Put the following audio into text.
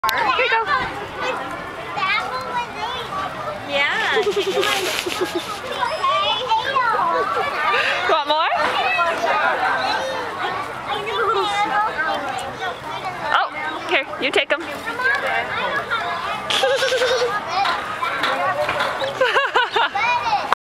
Here you go. Yeah. Want more? Oh, here, you take them.